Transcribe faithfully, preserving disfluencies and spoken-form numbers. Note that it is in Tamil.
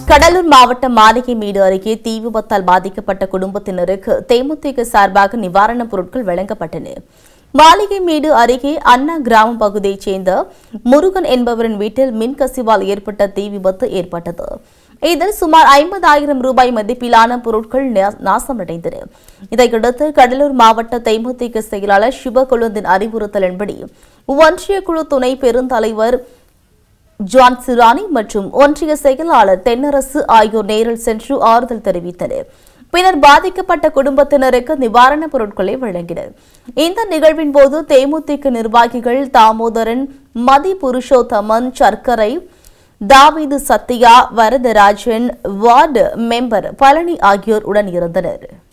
கடலூர் மாவட்டம் மாளிகைமேடு அருகே தீ விபத்தால் பாதிக்கப்பட்ட குடும்பத்தினருக்கு தேமுதிக சார்பாக நிவாரணப் பொருட்கள் வழங்கப்பட்டன. மாளிகைமேடு அருகே அண்ணா கிராம பகுதியைச் சேர்ந்த முருகன் என்பவரின் வீட்டில் மின்கசிவால் ஏற்பட்ட தீ விபத்து ஏற்பட்டது. இதில் சுமார் ஐம்பதாயிரம் ரூபாய் மதிப்பிலான பொருட்கள் நாசமடைந்தன. இதையடுத்து கடலூர் மாவட்ட தேமுதிக செயலாளர் சிவகொழுந்தின் அறிவுறுத்தலின்படி ஒன்றிய குழு துணை பெருந்தலைவர் ஜான் சிராணி மற்றும் ஒன்றிய செயலாளர் தென்னரசு ஆகியோர் நேரில் சென்று ஆறுதல் தெரிவித்தனர். பின்னர் பாதிக்கப்பட்ட குடும்பத்தினருக்கு நிவாரணப் பொருட்களை வழங்கினர். இந்த நிகழ்வின் போது தேமுதிக நிர்வாகிகள் தாமோதரன், மதி புருஷோத்தமன், சர்க்கரை, தாவீது, சத்யா, வரதராஜன், வார்டு மெம்பர் பழனி ஆகியோர் உடன் இருந்தனர்.